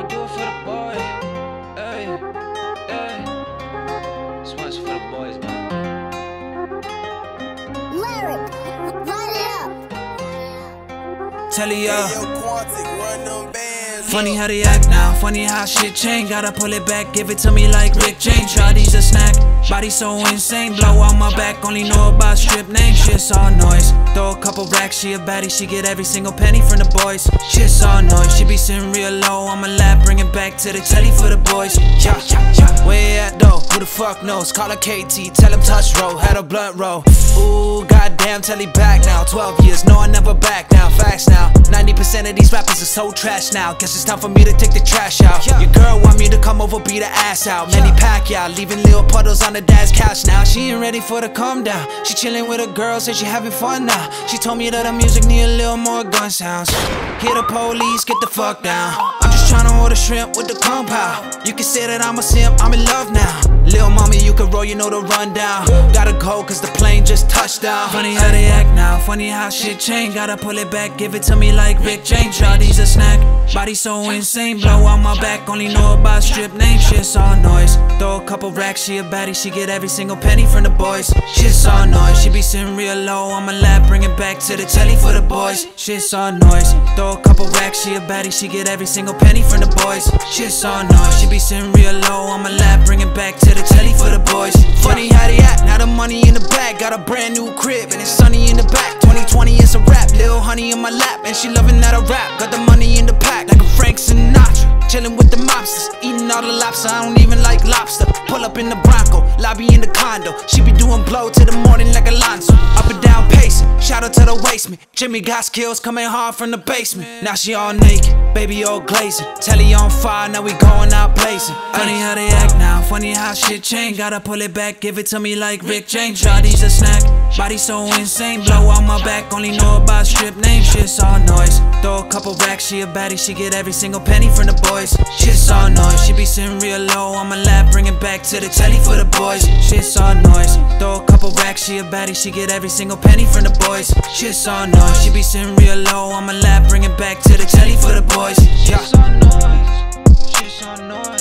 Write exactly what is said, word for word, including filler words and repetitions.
do it for the boy. Hey, hey. This one's for the boys, man. Leryk, light it up. Telesca. Funny how they act now, funny how shit change. Gotta pull it back, give it to me like Rick James. Shawty's a snack, body so insane. Blow on my back, only know about strip names. Shit's all noise, throw a couple racks, she a baddie. She get every single penny from the boys. Shit's all noise, she be sitting real low on my lap, bring it back to the telly for the boys. Yeah, yeah, yeah. Where you at though? Who the fuck knows? Call her K T, tell him touch roll, had a blunt roll. Ooh, goddamn, telly back now. Twelve years, no I never back now. Facts now, ninety percent of these rappers are so trash now. Guess it's time for me to take the trash out. Your girl want me to come over, beat her ass out. Manny Pacquiao, leaving little puddles on the dad's couch now. She ain't ready for the calm down. She chilling with a girl, said she having fun now. She told me that her music need a little more gun sounds. Hear the police, get the fuck down. I'm just tryna order shrimp with the compound. You can say that I'm a simp, I'm in love now. Lil' mommy, you can roll, you know the rundown. Gotta go cause the plane just touched down. Funny how they act now, funny how shit change. Gotta pull it back, give it to me like Rick James. Shawty's a snack, body so insane. Blow on my back, only know about strip names. Shit's all noise, throw a couple racks, she a baddie. She get every single penny from the boys. Shit's all noise, she be sitting real low on my lap, bring it back to the telly for the boys. Shit's all noise, throw a couple racks, she a baddie. She get every single penny from the boys. Shit's all noise, she be sitting real low on my lap, bring it back to the telly for the boys. Funny how they act, now the money in the bag. Got a brand new crib and it's sunny in the back. Twenty twenty is a rap, lil' honey in my lap, and she loving that I rap. Got the money in the pack like a Frank Sinatra, chillin' with the mobsters, eating all the lobster. I don't even like lobster. Pull up in the Bronco, lobby in the condo. She be doing blow to the morning like Alonso. Up and down pacing, shout out to the waistman. Jimmy got skills coming hard from the basement. Now she all naked, baby all glazing. Telly on fire, now we going out blazing. Funny how they act now, funny how shit change. Gotta pull it back, give it to me like Rick James. Shawty's a snack, body so insane. Blow on my back, only know about strip names. Shit's all noise, throw a couple racks, she a baddie. She get every single penny from the boys. Shit's all noise, she be sitting real low on my lap, bring it back to the telly for the boys. Shit's all noise, throw a couple racks, she a baddie. She get every single penny from the boys. Shit's all noise, she be sitting real low on my lap, bring it back to the telly for the boys. Yeah. Shit's all noise, shit's all noise.